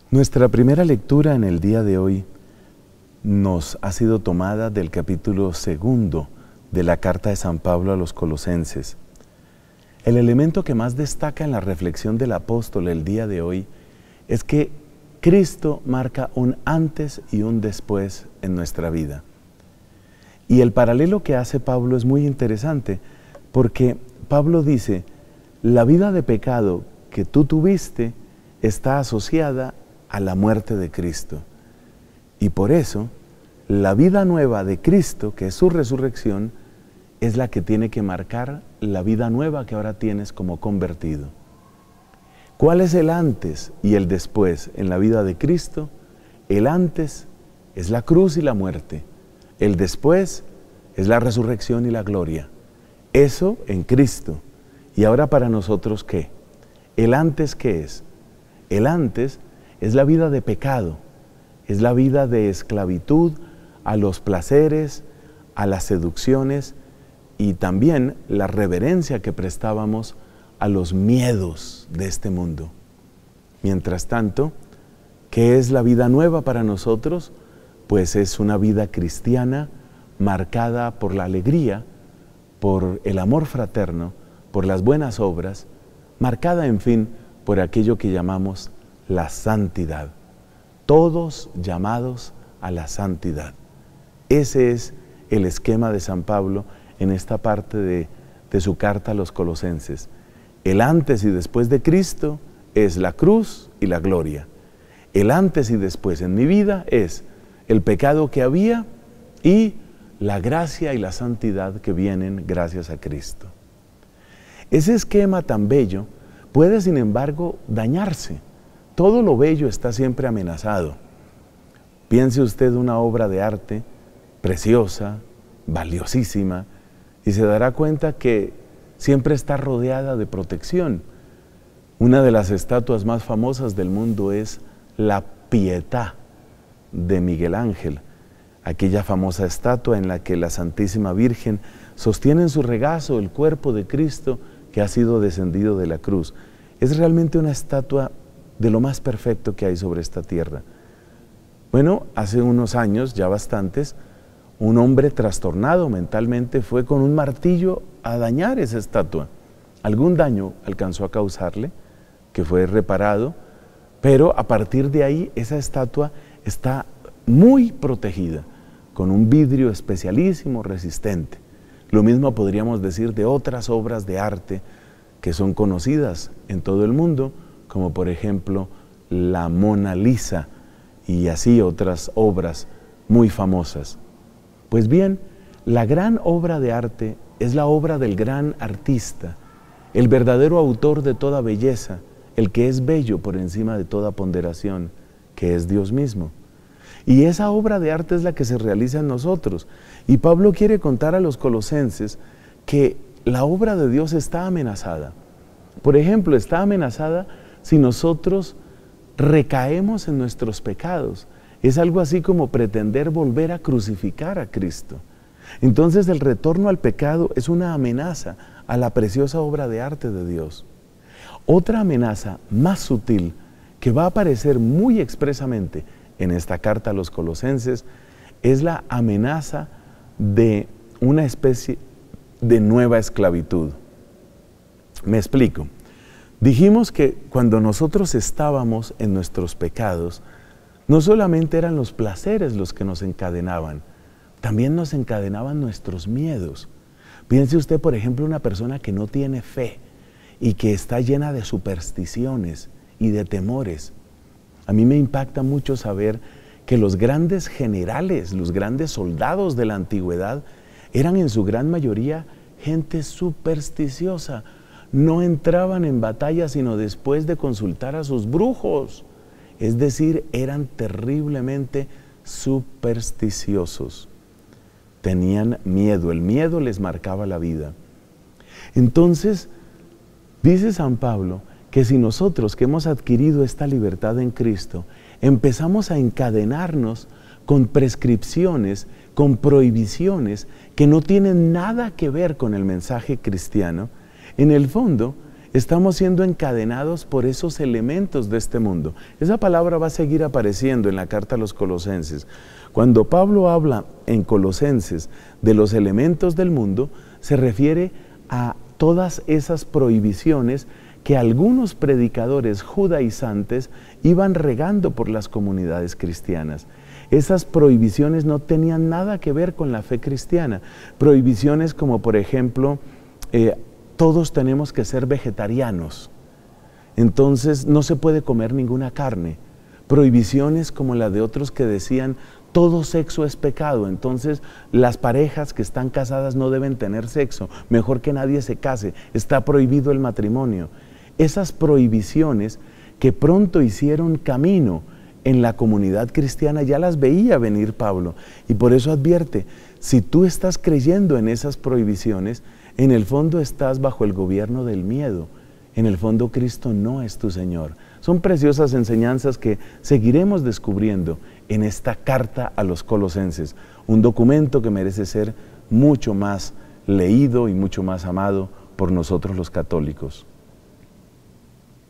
Nuestra primera lectura en el día de hoy nos ha sido tomada del capítulo 2 de la carta de San Pablo a los Colosenses. El elemento que más destaca en la reflexión del apóstol el día de hoy es que Cristo marca un antes y un después en nuestra vida. Y el paralelo que hace Pablo es muy interesante, porque Pablo dice, la vida de pecado que tú tuviste está asociada a la muerte de Cristo. Y por eso, la vida nueva de Cristo, que es su resurrección, es la que tiene que marcar la vida nueva que ahora tienes como convertido. ¿Cuál es el antes y el después en la vida de Cristo? El antes es la cruz y la muerte. El después es la resurrección y la gloria. Eso en Cristo. ¿Y ahora para nosotros qué? ¿El antes qué es? El antes es la vida de pecado, es la vida de esclavitud a los placeres, a las seducciones y también la reverencia que prestábamos a los miedos de este mundo. Mientras tanto, ¿qué es la vida nueva para nosotros? Pues es una vida cristiana marcada por la alegría, por el amor fraterno, por las buenas obras, marcada, en fin, por aquello que llamamos la santidad. Todos llamados a la santidad. Ese es el esquema de San Pablo en esta parte de su carta a los Colosenses. El antes y después de Cristo es la cruz y la gloria. El antes y después en mi vida es el pecado que había y la gracia y la santidad que vienen gracias a Cristo. Ese esquema tan bello puede, sin embargo, dañarse. Todo lo bello está siempre amenazado. Piense usted una obra de arte preciosa, valiosísima, y se dará cuenta que siempre está rodeada de protección. Una de las estatuas más famosas del mundo es la Pietà de Miguel Ángel, aquella famosa estatua en la que la Santísima Virgen sostiene en su regazo el cuerpo de Cristo que ha sido descendido de la cruz. Es realmente una estatua de lo más perfecto que hay sobre esta tierra. Bueno, hace unos años, ya bastantes, un hombre trastornado mentalmente fue con un martillo a dañar esa estatua. Algún daño alcanzó a causarle, que fue reparado, pero a partir de ahí esa estatua está muy protegida, con un vidrio especialísimo, resistente. Lo mismo podríamos decir de otras obras de arte que son conocidas en todo el mundo, como por ejemplo la Mona Lisa y así otras obras muy famosas. Pues bien, la gran obra de arte es la obra del gran artista, el verdadero autor de toda belleza, el que es bello por encima de toda ponderación, que es Dios mismo. Y esa obra de arte es la que se realiza en nosotros. Y Pablo quiere contar a los colosenses que la obra de Dios está amenazada. Por ejemplo, está amenazada si nosotros recaemos en nuestros pecados. Es algo así como pretender volver a crucificar a Cristo. Entonces el retorno al pecado es una amenaza a la preciosa obra de arte de Dios. Otra amenaza más sutil que va a aparecer muy expresamente en esta carta a los Colosenses es la amenaza de una especie de nueva esclavitud. Me explico. Dijimos que cuando nosotros estábamos en nuestros pecados, no solamente eran los placeres los que nos encadenaban, también nos encadenaban nuestros miedos. Piense usted, por ejemplo, una persona que no tiene fe y que está llena de supersticiones y de temores. A mí me impacta mucho saber que los grandes generales, los grandes soldados de la antigüedad, eran en su gran mayoría gente supersticiosa. No entraban en batalla sino después de consultar a sus brujos. Es decir, eran terriblemente supersticiosos. Tenían miedo, el miedo les marcaba la vida. Entonces, dice San Pablo que si nosotros que hemos adquirido esta libertad en Cristo, empezamos a encadenarnos con prescripciones, con prohibiciones que no tienen nada que ver con el mensaje cristiano, en el fondo Estamos siendo encadenados por esos elementos de este mundo. Esa palabra va a seguir apareciendo en la carta a los Colosenses. Cuando Pablo habla en Colosenses de los elementos del mundo, se refiere a todas esas prohibiciones que algunos predicadores judaizantes iban regando por las comunidades cristianas. Esas prohibiciones no tenían nada que ver con la fe cristiana. Prohibiciones como, por ejemplo, todos tenemos que ser vegetarianos, entonces no se puede comer ninguna carne. Prohibiciones como la de otros que decían, todo sexo es pecado, entonces las parejas que están casadas no deben tener sexo, mejor que nadie se case, está prohibido el matrimonio. Esas prohibiciones que pronto hicieron camino en la comunidad cristiana, ya las veía venir Pablo, y por eso advierte, si tú estás creyendo en esas prohibiciones, en el fondo estás bajo el gobierno del miedo, en el fondo Cristo no es tu Señor. Son preciosas enseñanzas que seguiremos descubriendo en esta carta a los Colosenses, un documento que merece ser mucho más leído y mucho más amado por nosotros los católicos.